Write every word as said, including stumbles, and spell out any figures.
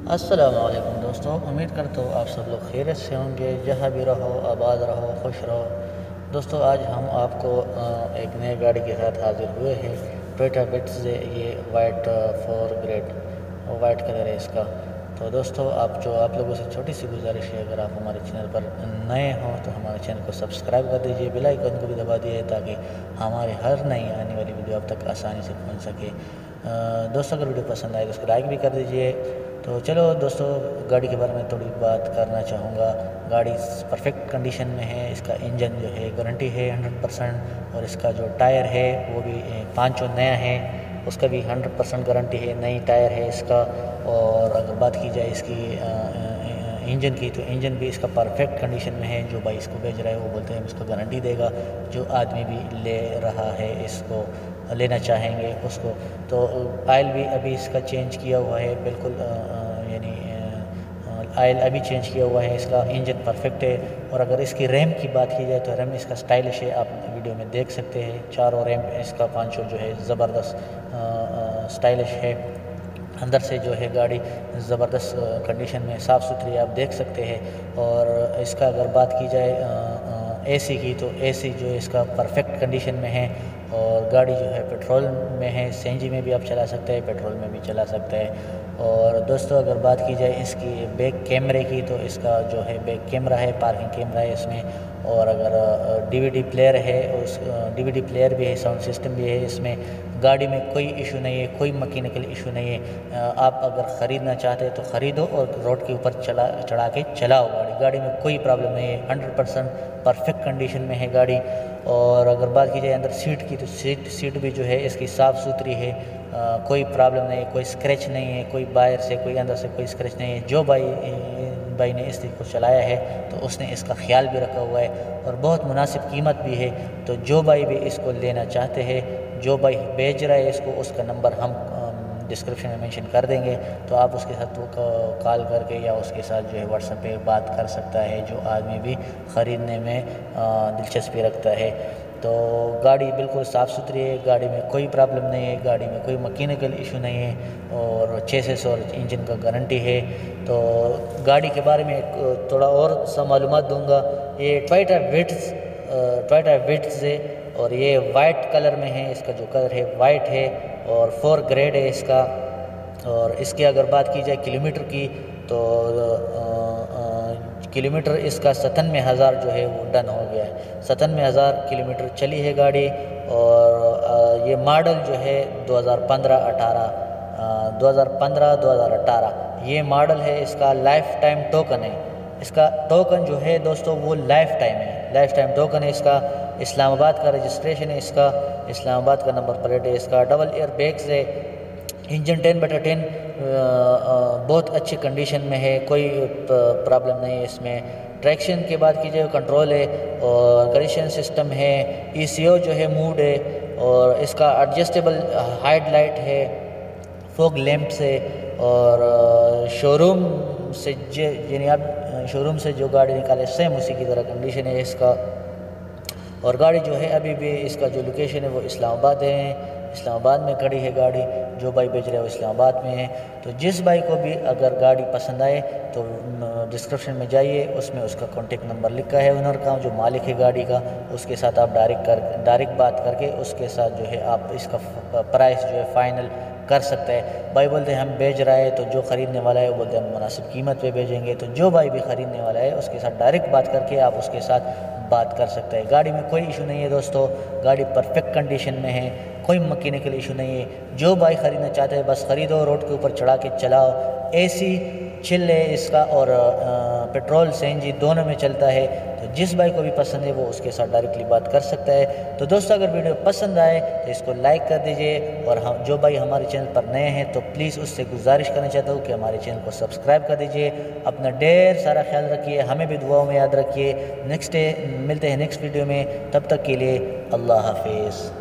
अस्सलामुअलैकुम दोस्तों, उम्मीद करता हूँ आप सब लोग खैरियत से होंगे। जहाँ भी रहो आबाद रहो, खुश रहो। दोस्तों आज हम आपको एक नई गाड़ी के साथ हाजिर हुए हैं। टोयोटा विट्ज़, ये white four grade white colour है इसका। तो दोस्तों आप जो आप लोगों से छोटी सी गुजारिश है, अगर आप हमारे चैनल पर नए हों तो हमारे चैनल को सब्सक्राइब कर दीजिए, बेल आइकन को भी दबा दीजिए ताकि हमारे हर नई आने वाली वीडियो आप तक आसानी से पहुंच सके। दोस्तों अगर वीडियो पसंद आए तो उसको लाइक भी कर दीजिए। तो चलो दोस्तों, गाड़ी के बारे में थोड़ी बात करना चाहूँगा। गाड़ी परफेक्ट कंडीशन में है। इसका इंजन जो है गारंटी है हंड्रेड परसेंट, और इसका जो टायर है वो भी पाँचों नया है, उसका भी हंड्रेड परसेंट गारंटी है, नई टायर है इसका। और अगर बात की जाए इसकी इंजन की, तो इंजन भी इसका परफेक्ट कंडीशन में है। जो भाई इसको भेज रहा है वो बोलते हैं इसको गारंटी देगा। जो आदमी भी ले रहा है, इसको लेना चाहेंगे उसको, तो आयल भी अभी इसका चेंज किया हुआ है बिल्कुल, यानी आयल अभी चेंज किया हुआ है। इसका इंजन परफेक्ट है। और अगर इसकी रैम की बात की जाए तो रैम इसका स्टाइलिश है, आप वीडियो में देख सकते हैं। चारों रैम इसका पाँचों जो है ज़बरदस्त स्टाइलिश है। अंदर से जो है गाड़ी ज़बरदस्त कंडीशन में साफ़ सुथरी आप देख सकते हैं। और इसका अगर बात की जाए एसी की, तो एसी जो है इसका परफेक्ट कंडीशन में है। और गाड़ी जो है पेट्रोल में है, सीएनजी में भी आप चला सकते हैं, पेट्रोल में भी चला सकते हैं। और दोस्तों अगर बात की जाए इसकी बैक कैमरे की, तो इसका जो है बैक कैमरा है, पार्किंग कैमरा है इसमें। और अगर डीवीडी प्लेयर है, उस डीवीडी प्लेयर भी है, साउंड सिस्टम भी है इसमें। गाड़ी में कोई इशू नहीं है, कोई मैकेनिकल इशू नहीं है। आप अगर ख़रीदना चाहते हैं तो ख़रीदो और रोड के ऊपर चला चढ़ा के चलाओ गाड़ी। गाड़ी में कोई प्रॉब्लम नहीं है, हंड्रेड परसेंट परफेक्ट कंडीशन में है गाड़ी। और अगर बात की जाए अंदर सीट की, तो सीट सीट भी जो है इसकी साफ़ सुथरी है, आ, कोई प्रॉब्लम नहीं है, कोई स्क्रैच नहीं है, कोई बाहर से कोई अंदर से कोई स्क्रैच नहीं है। जो भाई भाई ने इस को चलाया है तो उसने इसका ख्याल भी रखा हुआ है, और बहुत मुनासिब कीमत भी है। तो जो भाई भी इसको लेना चाहते हैं, जो भाई भेज रहा है इसको, उसका नंबर हम डिस्क्रिप्शन में मेंशन कर देंगे, तो आप उसके साथ वो कॉल करके या उसके साथ जो है व्हाट्सएप पे बात कर सकता है, जो आदमी भी ख़रीदने में दिलचस्पी रखता है। तो गाड़ी बिल्कुल साफ़ सुथरी है, गाड़ी में कोई प्रॉब्लम नहीं है, गाड़ी में कोई मैकेनिकल इशू नहीं है, और चेसिस और इंजन का गारंटी है। तो गाड़ी के बारे में थोड़ा और सा मालूमात दूंगा। ये टोयोटा विट्ज़ टोयोटा विट्ज़ है, और ये वाइट कलर में है। इसका जो कलर है वाइट है, और फोर ग्रेड है इसका। और इसकी अगर बात की जाए किलोमीटर की, तो किलोमीटर इसका सतानवे हज़ार जो है वो डन हो गया है। सतानवे हज़ार किलोमीटर चली है गाड़ी। और ये मॉडल जो है दो हज़ार पंद्रह अठारह दो हज़ार पंद्रह दो हज़ार अठारह ये मॉडल है। इसका लाइफ टाइम टोकन है। इसका टोकन जो है दोस्तों वो लाइफ टाइम है, लाइफ टाइम टोकन है इसका। इस्लामाबाद का रजिस्ट्रेशन है इसका, इस्लामाबाद का नंबर प्लेट है इसका। डबल एयर बैग्स है। इंजन टेन बटा टेन बहुत अच्छी कंडीशन में है, कोई प्रॉब्लम नहीं है इसमें। ट्रैक्शन की बात की जाए कंट्रोल है, और करेक्शन सिस्टम है। ईसीओ जो है मूड है, और इसका एडजस्टेबल हाइड लाइट है, फॉग लैंप से। और शोरूम से यानी आप शोरूम से जो गाड़ी निकाले सेम उसी की तरह कंडीशन है इसका। और गाड़ी जो है अभी भी इसका जो लोकेशन है वो इस्लामाबाद है, इस्लामाबाद में खड़ी है गाड़ी। जो भाई बेच रहे हैं वो इस्लामाबाद में है। तो जिस भाई को भी अगर गाड़ी पसंद आए तो डिस्क्रिप्शन में जाइए, उसमें उसका कॉन्टेक्ट नंबर लिखा है ओनर का, जो मालिक है गाड़ी का। उसके साथ आप डायरेक्ट कर डायरेक्ट बात करके उसके साथ जो है आप इसका प्राइस जो है फ़ाइनल कर सकते हैं। भाई बोलते हैं हम बेच रहा है, तो जो ख़रीदने वाला है वो बोलते हैं हम मुनासिब कीमत पे भेजेंगे। तो जो भाई भी ख़रीदने वाला है उसके साथ डायरेक्ट बात करके आप उसके साथ बात कर सकते हैं। गाड़ी में कोई इशू नहीं है दोस्तों, गाड़ी परफेक्ट कंडीशन में है, कोई मैकेनिकल इशू नहीं है। जो बाइक ख़रीदना चाहते हैं बस ख़रीदो, रोड के ऊपर चढ़ा के चलाओ। एसी चिल है इसका, और पेट्रोल सीएनजी दोनों में चलता है। तो जिस बाइक को भी पसंद है वो उसके साथ डायरेक्टली बात कर सकता है। तो दोस्तों अगर वीडियो पसंद आए तो इसको लाइक कर दीजिए, और हम जो भाई हमारे चैनल पर नए हैं तो प्लीज़ उससे गुजारिश करना चाहता हूँ कि हमारे चैनल को सब्सक्राइब कर दीजिए। अपना ढेर सारा ख्याल रखिए, हमें भी दुआओं में याद रखिए। नेक्स्ट डे मिलते हैं नेक्स्ट वीडियो में, तब तक के लिए अल्लाह हाफिज़।